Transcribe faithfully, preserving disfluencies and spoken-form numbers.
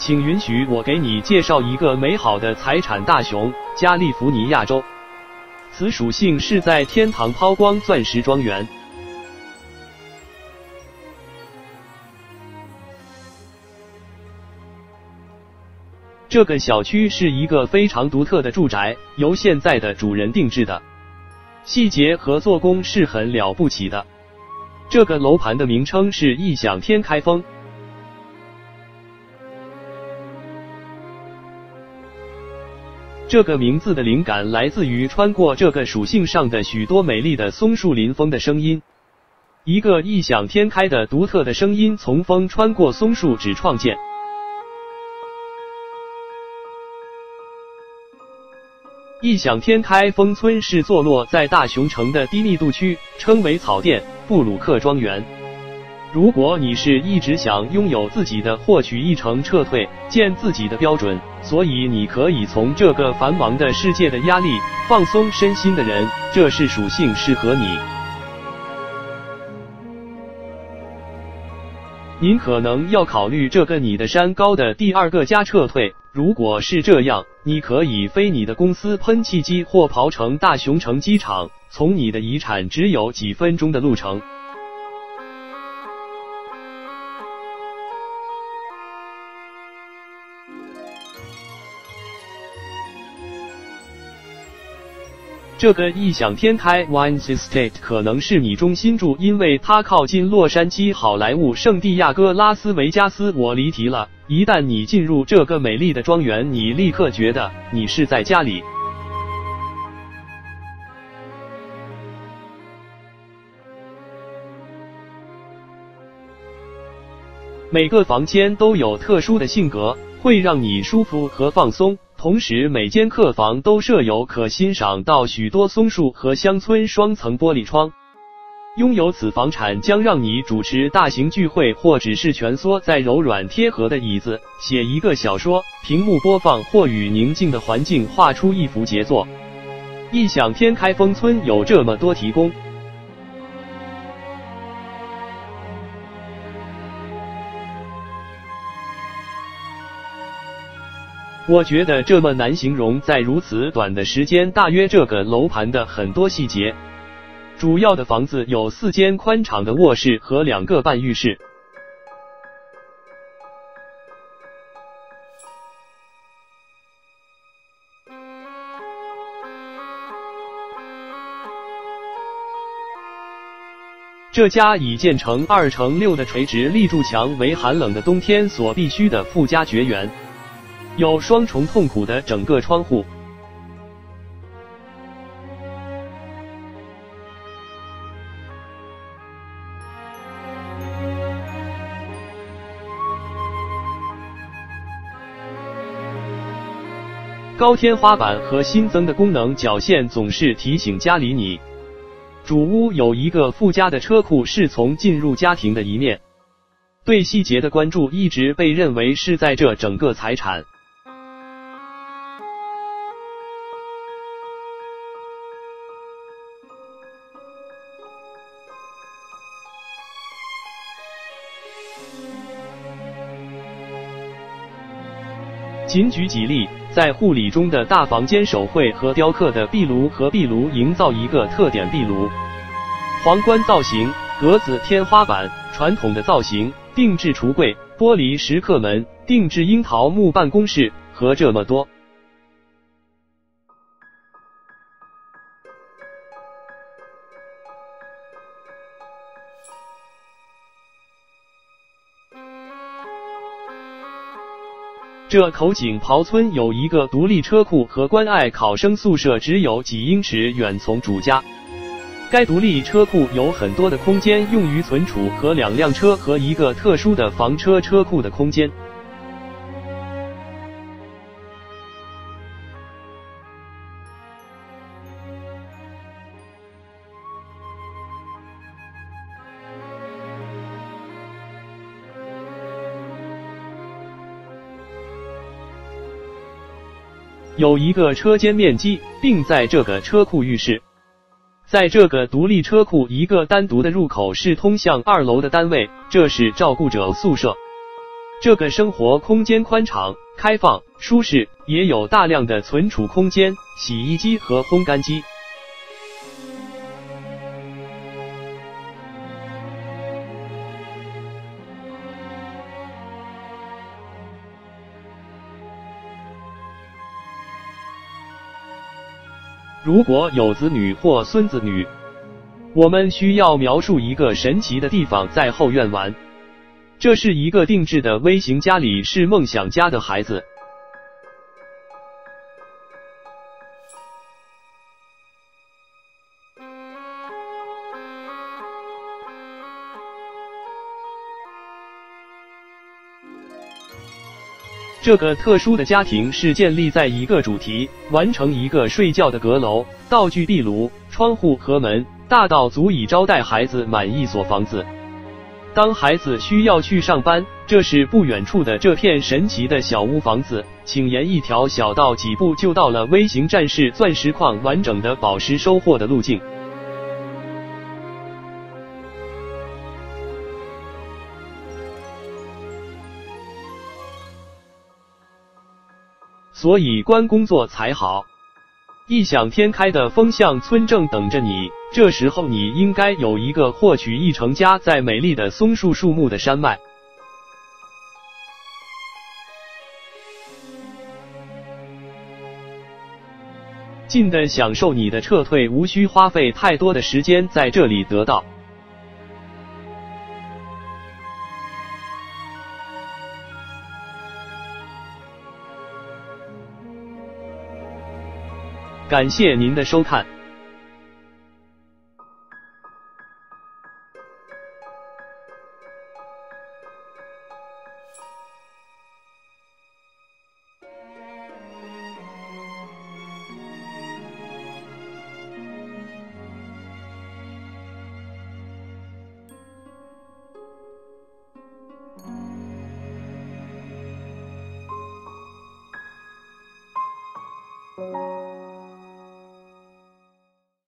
请允许我给你介绍一个美好的财产大熊——加利福尼亚州。此属性是在天堂抛光钻石庄园。这个小区是一个非常独特的住宅，由现在的主人定制的，细节和做工是很了不起的。这个楼盘的名称是异想天开风。这个名字的灵感来自于穿过这个属性上的许多美丽的松树林风的声音。一个异想天开的独特的声音从风穿过松树只创建。异想天开风村是坐落在大熊城的低密度区，称为草甸布鲁克庄园。如果你是一直想拥有自己的获取一成撤退建自己的标准，所以你可以从这个繁忙的世界的压力放松身心的人，这是属性适合你。您可能要考虑这个你的山高的第二个家撤退，如果是这样，你可以飞你的公司喷气机或刨乘大熊城机场，从你的遗产只有几分钟的路程。这个异想天开 Wines Estate 可能是你中心住，因为它靠近洛杉矶好莱坞圣地亚哥拉斯维加斯。我离题了。一旦你进入这个美丽的庄园，你立刻觉得你是在家里。每个房间都有特殊的性格，会让你舒服和放松。同时，每间客房都设有可欣赏到许多松树和乡村双层玻璃窗。拥有此房产将让你主持大型聚会，或只是蜷缩在柔软贴合的椅子，写一个小说，屏幕播放，或与宁静的环境画出一幅杰作。异想天开风村有这么多提供。我觉得这么难形容在如此短的时间大约这个楼盘的很多细节。主要的房子有四间宽敞的卧室和两个半浴室。这家已建成二乘六的垂直立柱墙为寒冷的冬天所必须的附加绝缘。有双重痛苦的整个窗户。高天花板和新增的功能角线总是提醒家里你。主屋有一个附加的车库，是从进入家庭的一面。对细节的关注一直被认为是在这整个财产。仅举几例，在护理中的大房间手绘和雕刻的壁炉和壁炉营造一个特点壁炉。皇冠造型、格子天花板、传统的造型、定制橱柜、玻璃石刻门、定制樱桃木办公室和这么多。这口井刨村有一个独立车库和关爱考生宿舍，只有几英尺远从主家。该独立车库有很多的空间用于存储和两辆车和一个特殊的房车车库的空间。有一个车间面积，并在这个车库浴室。在这个独立车库，一个单独的入口是通向二楼的单位，这是照顾者宿舍。 这个生活空间宽敞、开放、舒适，也有大量的存储空间、洗衣机和烘干机。如果有子女或孙子女，我们需要描述一个神奇的地方在后院玩。这是一个定制的微型家里是梦想家的孩子。这个特殊的家庭是建立在一个主题，完成一个睡觉的阁楼，道具壁炉、窗户和门，大到足以招待孩子满一所房子。当孩子需要去上班，这是不远处的这片神奇的小屋房子，请沿一条小道几步就到了微型战士钻石矿完整的宝石收获的路径。所以关工作才好。异想天开的风向村正等着你，这时候你应该有一个获取一成家在美丽的松树树木的山脉。近的享受你的撤退，无需花费太多的时间在这里得到。感谢您的收看。